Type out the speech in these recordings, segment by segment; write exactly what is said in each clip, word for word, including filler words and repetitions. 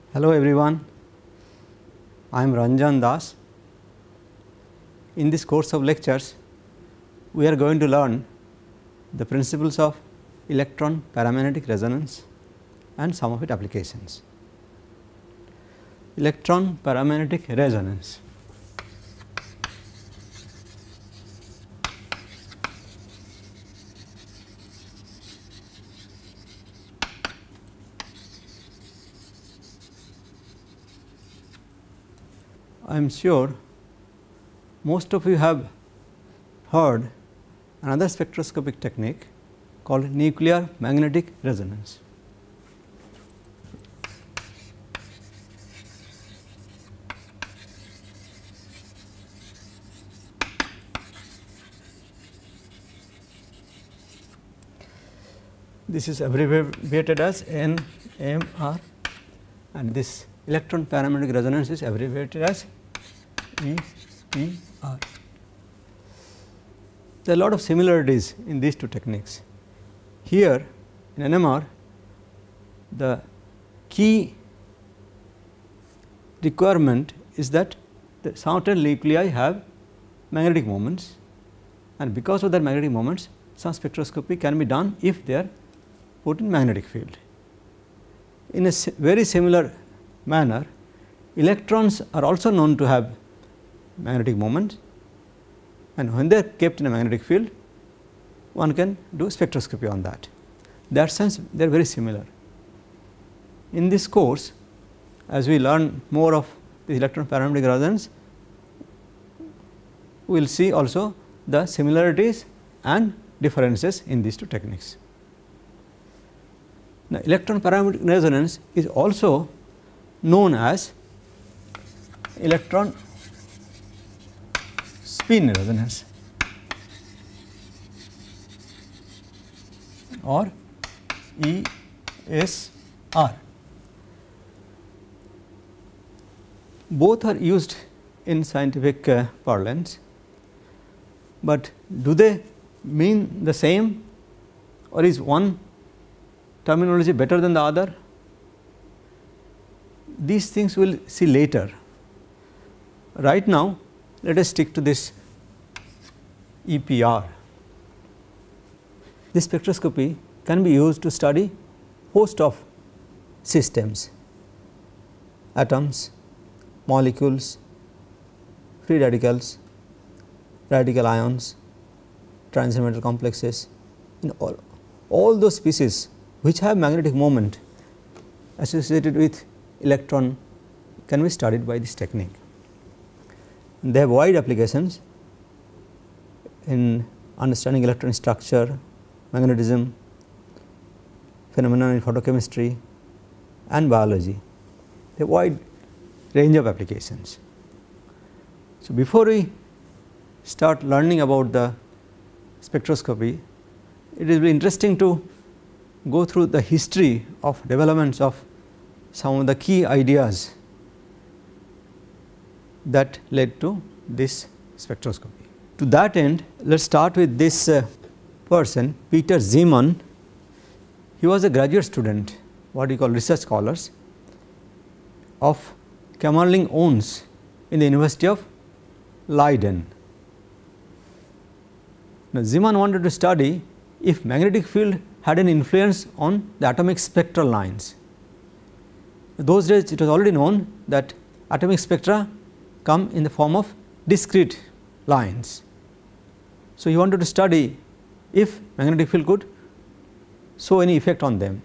Hello everyone, I am Ranjan Das. In this course of lectures, we are going to learn the principles of electron paramagnetic resonance and some of its applications. Electron paramagnetic resonance. I am sure most of you have heard another spectroscopic technique called nuclear magnetic resonance. This is abbreviated as N M R, and this electron paramagnetic resonance is abbreviated as E P R. There are a lot of similarities in these two techniques. Here in N M R, the key requirement is that the certain nuclei have magnetic moments, and because of their magnetic moments, some spectroscopy can be done if they are put in magnetic field. In a very similar manner, electrons are also known to have magnetic moments, and when they are kept in a magnetic field, one can do spectroscopy on that. In that sense, they are very similar. In this course, as we learn more of the electron paramagnetic resonance, we will see also the similarities and differences in these two techniques. Now, electron paramagnetic resonance is also known as electron spin resonance or E S R. Both are used in scientific uh, parlance, but do they mean the same, or is one terminology better than the other? These things we will see later. Right now, let us stick to this E P R. This spectroscopy can be used to study host of systems, atoms, molecules, free radicals, radical ions, transition complexes, in all, all those species which have magnetic moment associated with electron can be studied by this technique. They have wide applications in understanding electron structure, magnetism, phenomena in photochemistry and biology. They have wide range of applications. So, before we start learning about the spectroscopy, it is very interesting to go through the history of developments of some of the key ideas that led to this spectroscopy. To that end, let us start with this uh, person, Peter Zeeman. He was a graduate student, what we call research scholars, of Kamerlingh Onnes in the University of Leiden. Now, Zeeman wanted to study if magnetic field had an influence on the atomic spectral lines. In those days, it was already known that atomic spectra come in the form of discrete lines. So, he wanted to study if magnetic field could show any effect on them.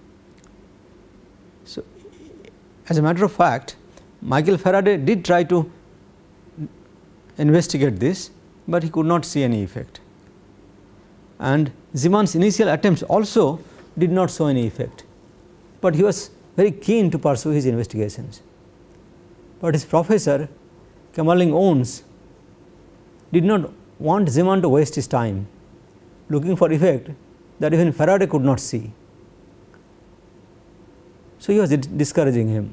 So, as a matter of fact, Michael Faraday did try to investigate this, but he could not see any effect, and Zeeman's initial attempts also did not show any effect, but he was very keen to pursue his investigations. But his professor Kamerlingh Onnes did not want Zeeman to waste his time looking for effect that even Faraday could not see. So, he was discouraging him,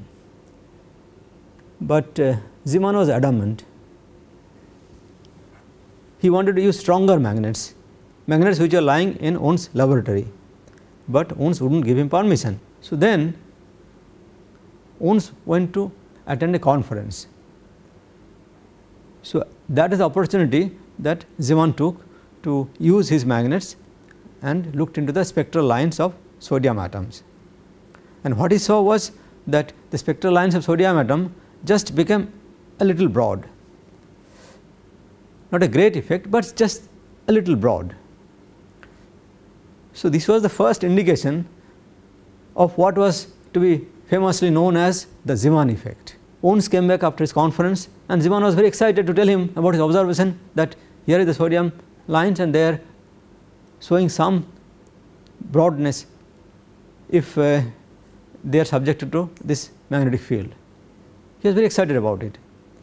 but uh, Zeeman was adamant. He wanted to use stronger magnets, magnets which are lying in Onnes' laboratory, but Onnes would not give him permission. So, then Once went to attend a conference. So, that is the opportunity that Zeeman took to use his magnets and looked into the spectral lines of sodium atoms. And what he saw was that the spectral lines of sodium atom just became a little broad, not a great effect, but just a little broad. So, this was the first indication of what was to be famously known as the Zeeman effect. Onnes came back after his conference, and Zeeman was very excited to tell him about his observation that here is the sodium lines and they are showing some broadness if uh, they are subjected to this magnetic field. He was very excited about it.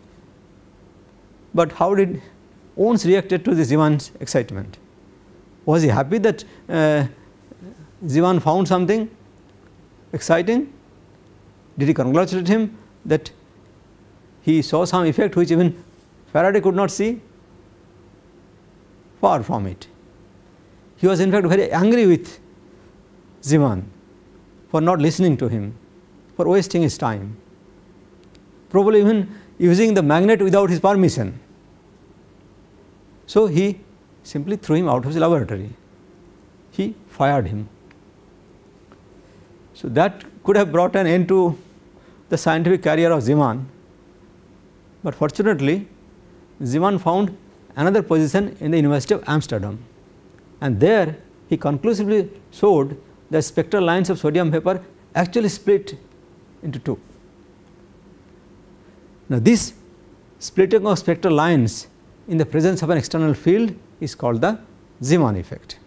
But how did Onnes reacted to this Zeeman's excitement? Was he happy that uh, Zeeman found something exciting? Did he congratulate him that he saw some effect which even Faraday could not see? Far from it. He was in fact very angry with Zeeman for not listening to him, for wasting his time, probably even using the magnet without his permission. So, he simply threw him out of the laboratory. He fired him. So, that could have brought an end to the scientific career of Zeeman, but fortunately Zeeman found another position in the University of Amsterdam, and there he conclusively showed that spectral lines of sodium vapor actually split into two. Now, this splitting of spectral lines in the presence of an external field is called the Zeeman effect.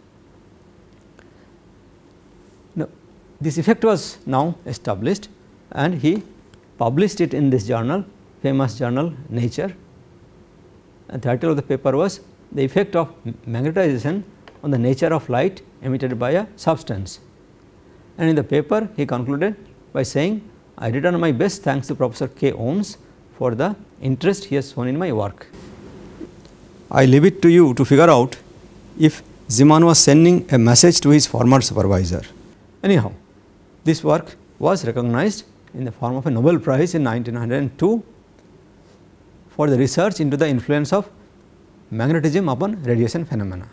Now, this effect was now established, and he published it in this journal, famous journal Nature. And the title of the paper was "The Effect of Magnetization on the Nature of Light Emitted by a Substance." And in the paper he concluded by saying, "I return my best thanks to Professor K. Onnes for the interest he has shown in my work." I leave it to you to figure out if Zeeman was sending a message to his former supervisor. Anyhow, this work was recognized in the form of a Nobel Prize in nineteen oh two for the research into the influence of magnetism upon radiation phenomena.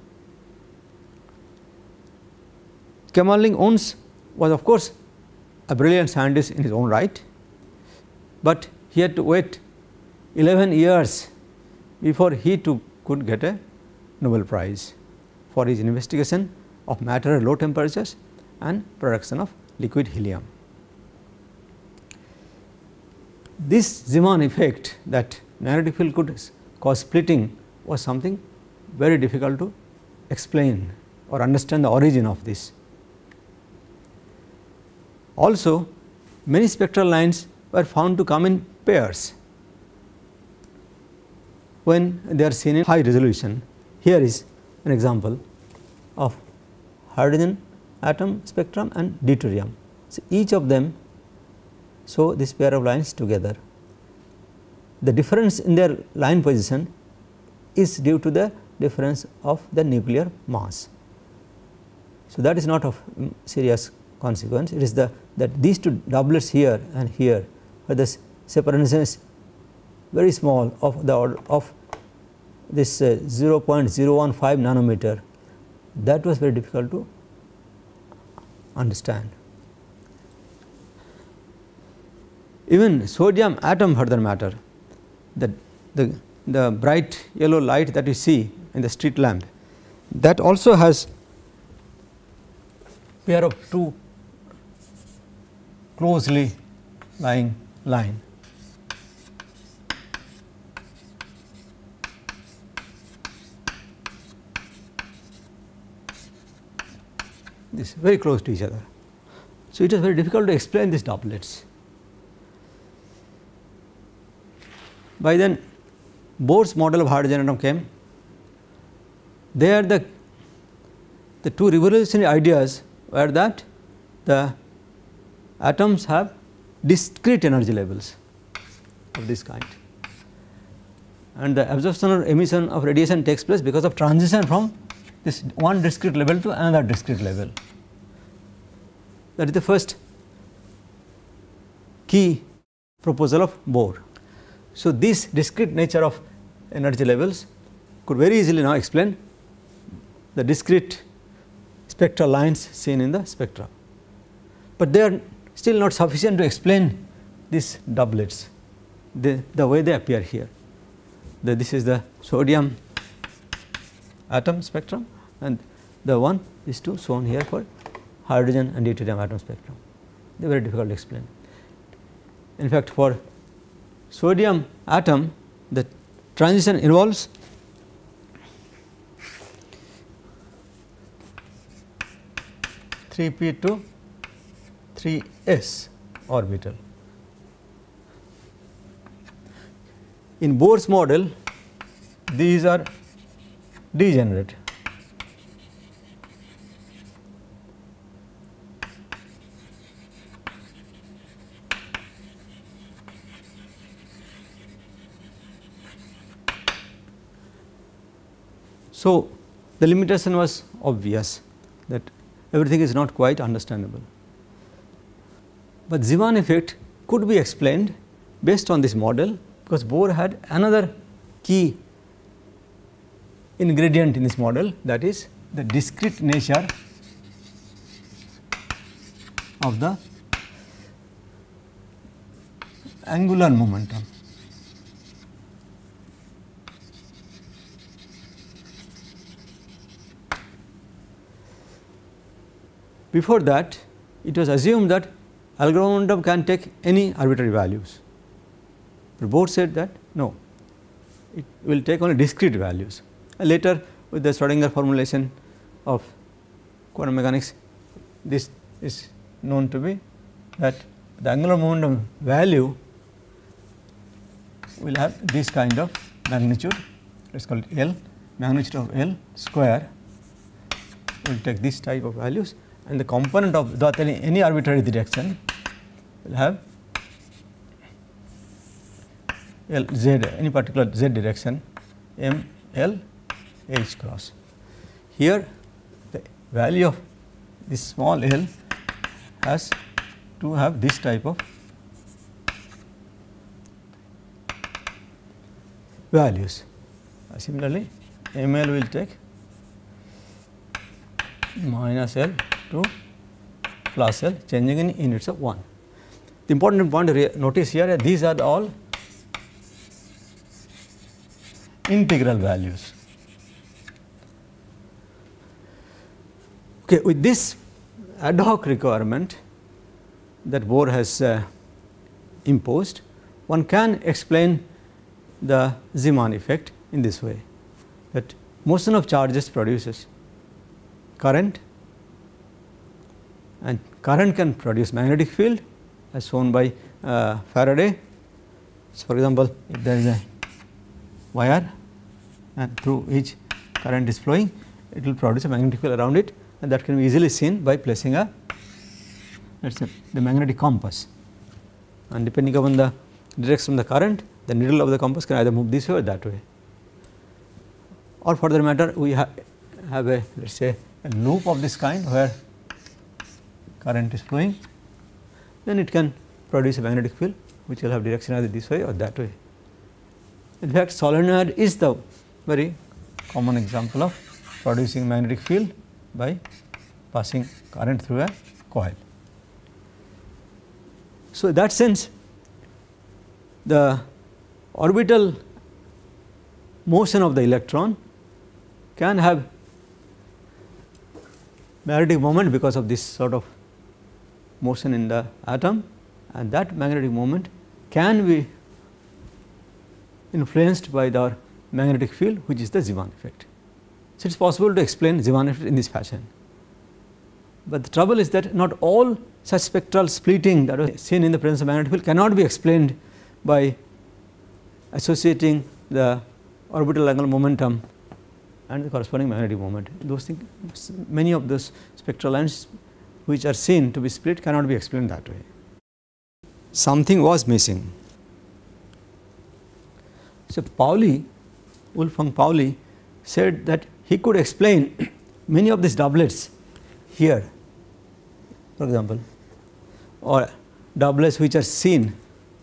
Kamerlingh Onnes was of course a brilliant scientist in his own right, but he had to wait eleven years before he too could get a Nobel Prize for his investigation of matter at low temperatures and production of liquid helium. This Zeeman effect, that magnetic field could cause splitting, was something very difficult to explain or understand the origin of this. Also, many spectral lines were found to come in pairs when they are seen in high resolution. Here is an example of hydrogen atom spectrum and deuterium. So, each of them show this pair of lines together. The difference in their line position is due to the difference of the nuclear mass. So, that is not of serious consequence. It is the that these two doublets here and here, where the separation is very small, of the order of this uh, zero point zero one five nanometer, that was very difficult to understand. Even sodium atom, for that matter, the, the, the bright yellow light that you see in the street lamp, that also has pair of two closely lying line. This very close to each other. So, it is very difficult to explain these doublets. By then Bohr's model of hydrogen atom came. There the, the two revolutionary ideas were that the atoms have discrete energy levels of this kind, and the absorption or emission of radiation takes place because of transition from this one discrete level to another discrete level. That is the first key proposal of Bohr. So, this discrete nature of energy levels could very easily now explain the discrete spectral lines seen in the spectra, but they are still not sufficient to explain these doublets, the, the way they appear here. The, this is the sodium atom spectrum, and the one is two shown here for hydrogen and deuterium atom spectrum. They are very difficult to explain. In fact, for sodium atom, the transition involves three p to three s orbital. In Bohr's model, these are degenerate. So, the limitation was obvious that everything is not quite understandable, but Zeeman effect could be explained based on this model, because Bohr had another key ingredient in this model, that is the discrete nature of the angular momentum. Before that, it was assumed that angular momentum can take any arbitrary values. But Bohr said that no, it will take only discrete values. And later, with the Schrodinger formulation of quantum mechanics, this is known to be that the angular momentum value will have this kind of magnitude, let us call it L, magnitude of L square will take this type of values, and the component of the any, any arbitrary direction will have L z, any particular z direction, m l h cross. Here the value of this small l has to have this type of values. Uh, similarly, m l will take minus L to plus L, changing in units of one. The important point to notice here that these are all integral values. Okay, with this ad hoc requirement that Bohr has uh, imposed, one can explain the Zeeman effect in this way, that motion of charges produces current, and current can produce magnetic field as shown by uh, Faraday. So, for example, if there is a wire and through which current is flowing, it will produce a magnetic field around it, and that can be easily seen by placing a let us say the magnetic compass, and depending upon the direction of the current, the needle of the compass can either move this way or that way. Or for that matter, we ha have a let us say a loop of this kind where current is flowing, then it can produce a magnetic field which will have direction either this way or that way. In fact, solenoid is the very common example of producing magnetic field by passing current through a coil. So, in that sense, the orbital motion of the electron can have magnetic moment because of this sort of motion in the atom, and that magnetic moment can be influenced by the magnetic field, which is the Zeeman effect. So, it is possible to explain Zeeman effect in this fashion, but the trouble is that not all such spectral splitting that was seen in the presence of magnetic field cannot be explained by associating the orbital angular momentum and the corresponding magnetic moment. Those things, many of those spectral lines which are seen to be split cannot be explained that way. Something was missing. So, Pauli, Wolfgang Pauli said that he could explain many of these doublets here, for example, or doublets which are seen,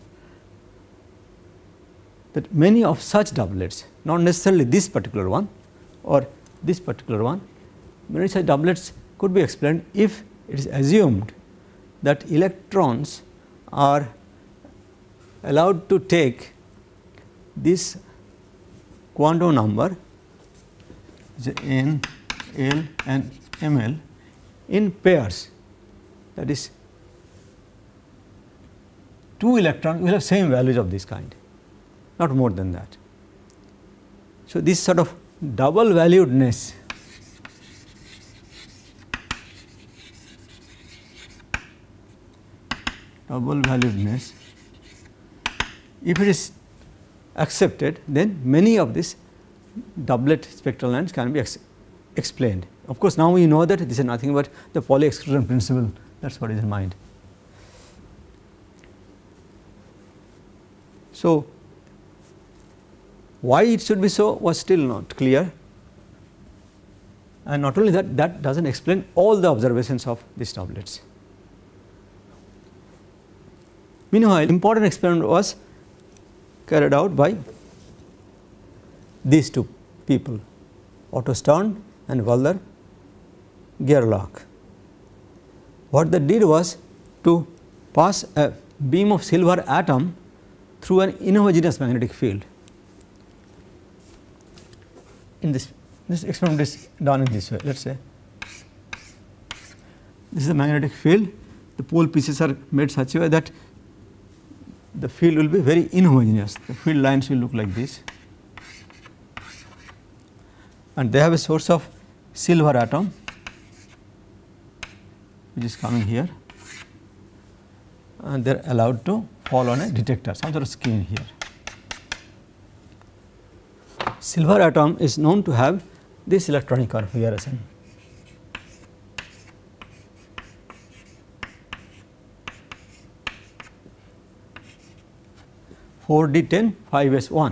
that many of such doublets, not necessarily this particular one or this particular one, many such doublets could be explained if it is assumed that electrons are allowed to take this quantum number N, L and M L in pairs, that is two electrons will have same values of this kind, not more than that. So, this sort of double valuedness double valuedness, if it is accepted, then many of these doublet spectral lines can be ex explained. Of course, now we know that this is nothing but the Pauli exclusion principle, that is what is in mind. So, why it should be so was still not clear, and not only that, that does not explain all the observations of these doublets. Meanwhile, important experiment was carried out by these two people, Otto Stern and Walther Gerlach. What they did was to pass a beam of silver atom through an inhomogeneous magnetic field. In this, this experiment is done in this way. Let us say this is a magnetic field, the pole pieces are made such a way that the field will be very inhomogeneous, the field lines will look like this, and they have a source of silver atom which is coming here, and they are allowed to fall on a detector, some sort of screen here. Silver atom is known to have this electronic configuration. four d ten five s one.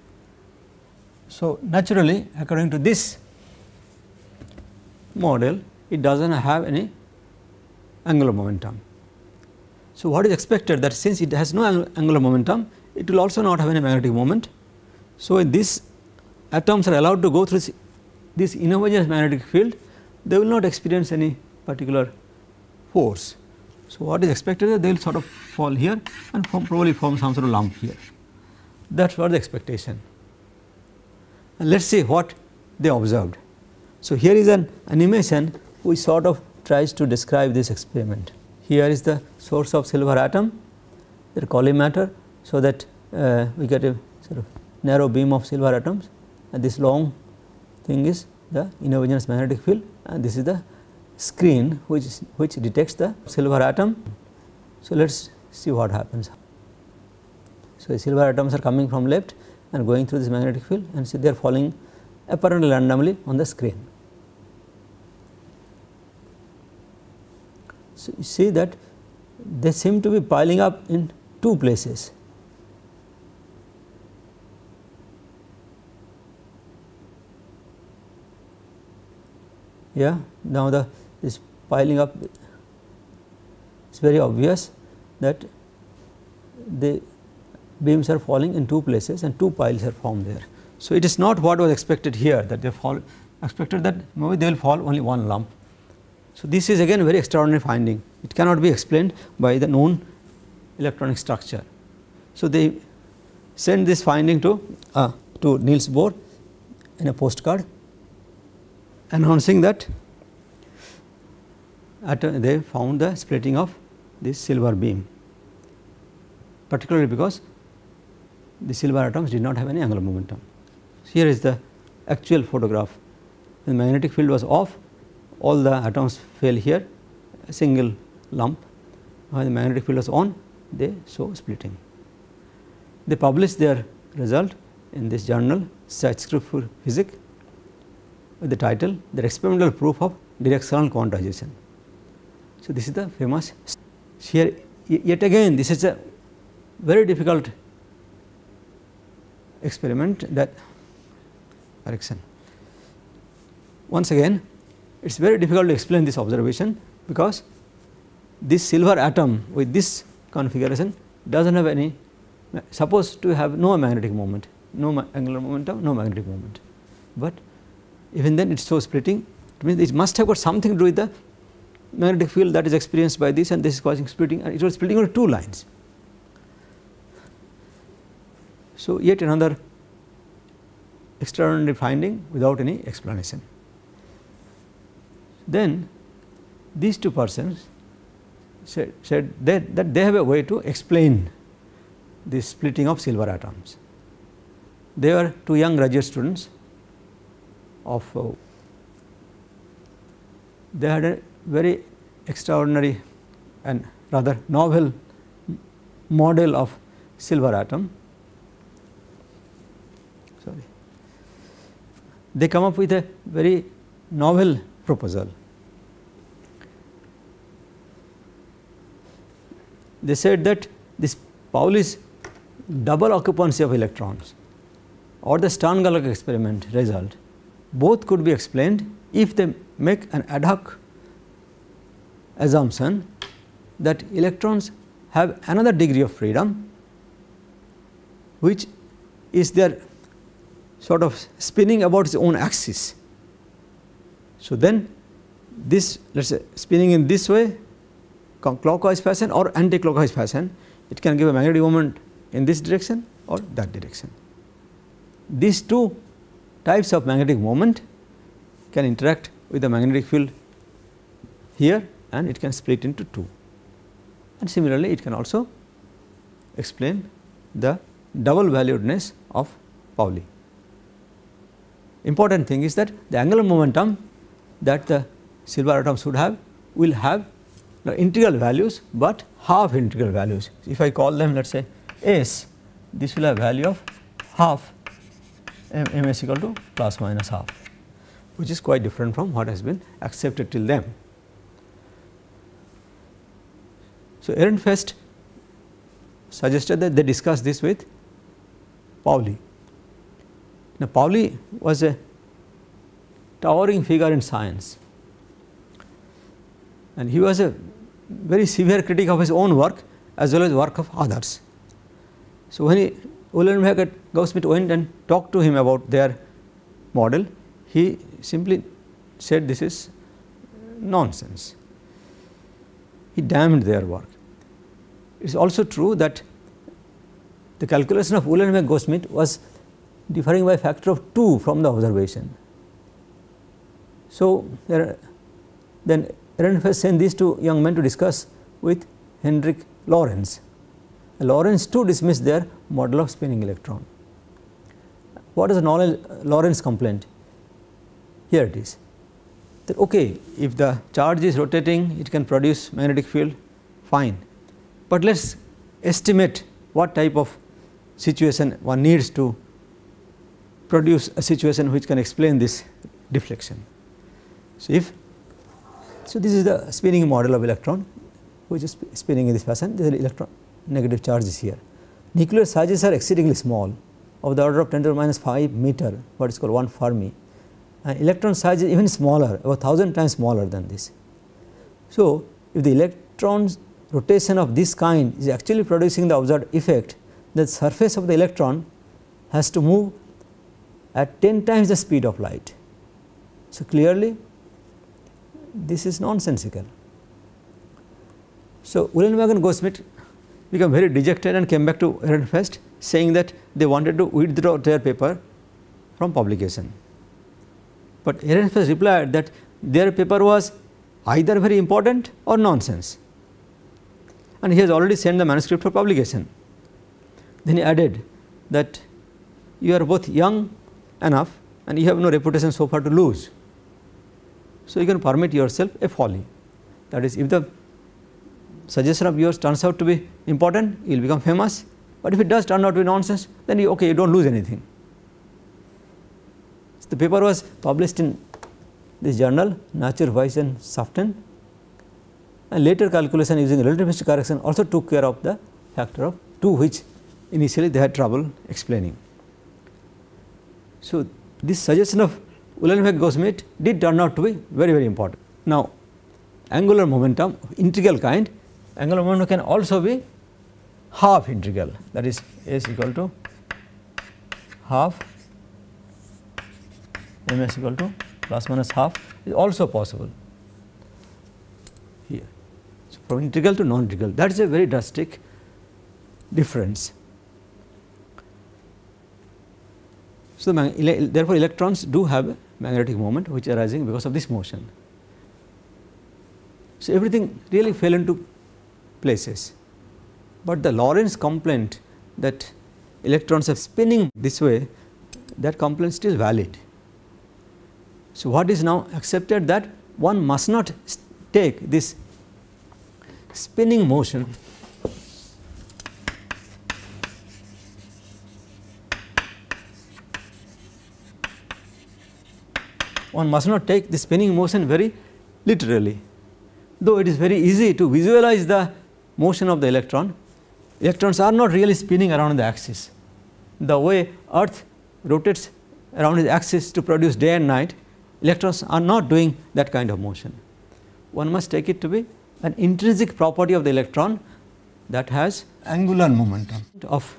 So, naturally according to this model, it does not have any angular momentum. So, what is expected that since it has no angular momentum, it will also not have any magnetic moment. So, these atoms are allowed to go through this inhomogeneous magnetic field, they will not experience any particular force. So, what is expected is they will sort of fall here and form, probably form some sort of lump here. That was the expectation. And let us see what they observed. So, here is an animation which sort of tries to describe this experiment. Here is the source of silver atom, they are collimator, so that uh, we get a sort of narrow beam of silver atoms, and this long thing is the inhomogeneous magnetic field, and this is the screen which is, which detects the silver atom. So, let us see what happens. So, the silver atoms are coming from left and going through this magnetic field, and so they are falling apparently randomly on the screen. So, you see that they seem to be piling up in two places. Yeah, now the this piling up, it is very obvious that the beams are falling in two places and two piles are formed there. So, it is not what was expected here, that they fall expected that maybe they will fall only one lump. So, this is again a very extraordinary finding, it cannot be explained by the known electronic structure. So, they sent this finding to uh, to Niels Bohr in a postcard, announcing that at a, they found the splitting of this silver beam, particularly because the silver atoms did not have any angular momentum. So, here is the actual photograph. When the magnetic field was off, all the atoms fell here, a single lump. When the magnetic field was on, they show splitting. They published their result in this journal, Zeitschrift für Physik, with the title "The Experimental Proof of Directional Quantization." So, this is the famous. Here yet again this is a very difficult experiment, that correction. Once again it is very difficult to explain this observation, because this silver atom with this configuration does not have any, supposed to have no magnetic moment, no ma angular momentum, no magnetic moment, but even then it shows splitting. It means it must have got something to do with the magnetic field that is experienced by this, and this is causing splitting, and it was splitting on two lines. So, yet another extraordinary finding without any explanation. Then these two persons said, said that, that they have a way to explain this splitting of silver atoms. They were two young graduate students of, uh, they had a very extraordinary and rather novel model of silver atom. Sorry. They come up with a very novel proposal. They said that this Pauli's double occupancy of electrons or the Stern-Gerlach experiment result both could be explained if they make an ad hoc assumption that electrons have another degree of freedom which is their sort of spinning about its own axis. So, then this let us say spinning in this way clockwise fashion or anti-clockwise fashion, it can give a magnetic moment in this direction or that direction. These two types of magnetic moment can interact with the magnetic field here, and it can split into two, and similarly it can also explain the double valuedness of Pauli. Important thing is that the angular momentum that the silver atoms should have will have the integral values, but half integral values. If I call them let us say S, this will have value of half m, m s equal to plus minus half, which is quite different from what has been accepted till then. So, Ehrenfest suggested that they discuss this with Pauli. Now, Pauli was a towering figure in science, and he was a very severe critic of his own work as well as work of others. So, when he, Uhlenbeck and Gauss-Schmidt went and talked to him about their model, he simply said this is nonsense. He damned their work. It is also true that the calculation of Uhlenbeck Gauss-Schmidt was differing by a factor of two from the observation. So, there, then Ehrenfest sent these two young men to discuss with Hendrik Lorentz. Lorentz too dismissed their model of spinning electron. What is the Lorentz complaint? Here it is, that okay, if the charge is rotating, it can produce magnetic field, fine, but let us estimate what type of situation one needs to produce a situation which can explain this deflection. So, if so this is the spinning model of electron which is spinning in this fashion. This is electron negative charge is here. Nuclear sizes are exceedingly small, of the order of ten to the minus five meter, what is called one Fermi, and electron size is even smaller, about one thousand times smaller than this. So, if the electron's rotation of this kind is actually producing the observed effect, the surface of the electron has to move at ten times the speed of light. So, clearly this is nonsensical. So, Uhlenbeck and Gauss-Schmidt became very dejected and came back to Ehrenfest saying that they wanted to withdraw their paper from publication. But Ehrenfest replied that their paper was either very important or nonsense, and he has already sent the manuscript for publication. Then he added that you are both young enough and you have no reputation so far to lose. So, you can permit yourself a folly, that is, if the suggestion of yours turns out to be important, you will become famous, but if it does turn out to be nonsense, then you okay, you do not lose anything. So, the paper was published in this journal Naturwissenschaften, and later calculation using relativistic correction also took care of the factor of two, which initially they had trouble explaining. So, this suggestion of Uhlenbeck Gauss-Schmidt did turn out to be very very important. Now, angular momentum integral kind, angular momentum can also be half integral, that is S equal to half M S equal to plus minus half is also possible here. So, from integral to non-integral, that is a very drastic difference. So, therefore, electrons do have a magnetic moment which is arising because of this motion. So, everything really fell into places, but the Lorentz complaint that electrons are spinning this way, that complaint is still valid. So, what is now accepted, that one must not take this spinning motion one must not take the spinning motion very literally, though it is very easy to visualize the motion of the electron. Electrons are not really spinning around the axis. The way earth rotates around its axis to produce day and night, electrons are not doing that kind of motion. One must take it to be an intrinsic property of the electron that has angular momentum of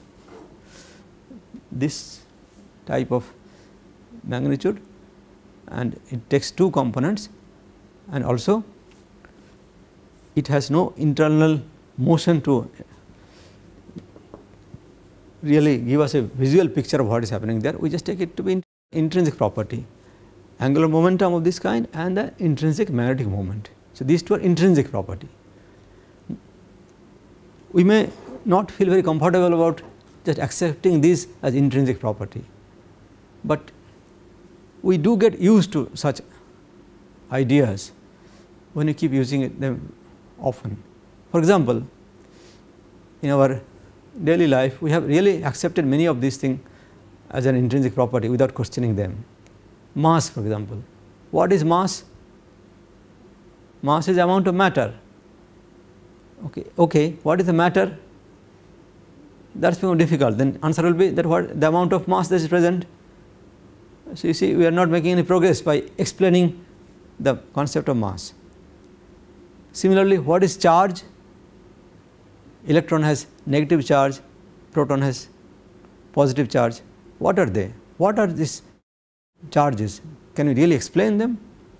this type of magnitude, and it takes two components, and also it has no internal motion to really give us a visual picture of what is happening there. We just take it to be intrinsic property, angular momentum of this kind and the intrinsic magnetic moment. So, these two are intrinsic property. We may not feel very comfortable about just accepting these as intrinsic property, but we do get used to such ideas when you keep using it them often. For example, in our daily life we have really accepted many of these things as an intrinsic property without questioning them. Mass, for example, what is mass? Mass is amount of matter. Okay, okay. What is the matter? That is become difficult. Then answer will be that what the amount of mass that is present. So, you see we are not making any progress by explaining the concept of mass. Similarly, what is charge? Electron has negative charge, proton has positive charge. What are they? What are these charges? Can we really explain them?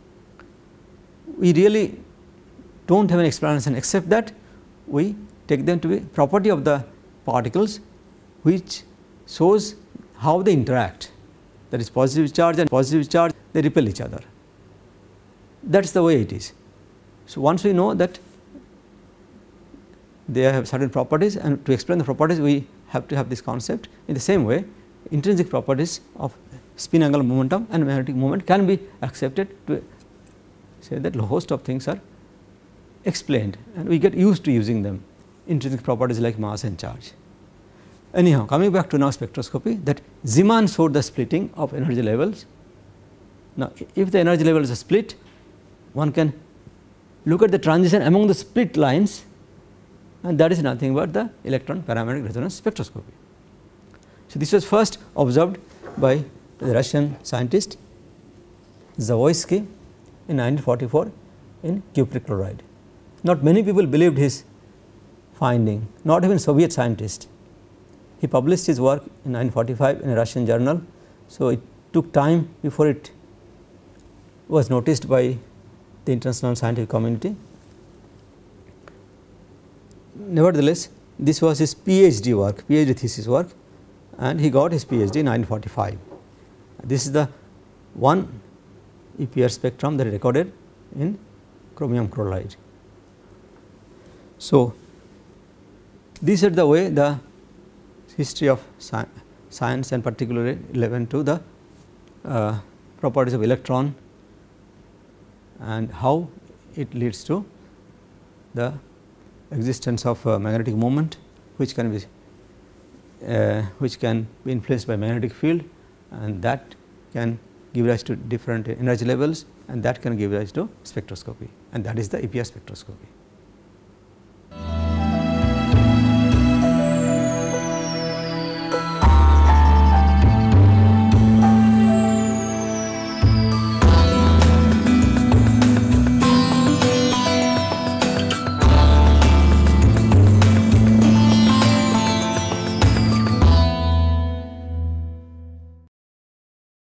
We really do not have an explanation, except that we take them to be property of the particles which shows how they interact, that is positive charge and positive charge, they repel each other. That is the way it is. So, once we know that they have certain properties, and to explain the properties we have to have this concept. In the same way, intrinsic properties of spin angular momentum and magnetic moment can be accepted to say that a host of things are explained, and we get used to using them, intrinsic properties like mass and charge. Anyhow, coming back to now spectroscopy, that Zeeman showed the splitting of energy levels. Now, if the energy levels are split, one can look at the transition among the split lines, and that is nothing but the electron paramagnetic resonance spectroscopy. So, this was first observed by the Russian scientist Zavoisky in nineteen forty-four in cupric chloride. Not many people believed his finding, not even Soviet scientists. He published his work in nineteen forty-five in a Russian journal. So, it took time before it was noticed by the international scientific community. Nevertheless, this was his PhD work, PhD thesis work, and he got his PhD in nineteen forty-five. This is the one E P R spectrum that is recorded in chromium chloride. So, these are the way the history of sci science and particularly relevant to the uh, properties of electron and how it leads to the existence of uh, magnetic moment, which can be uh, which can be influenced by magnetic field, and that can give rise to different energy levels, and that can give rise to spectroscopy, and that is the E P R spectroscopy.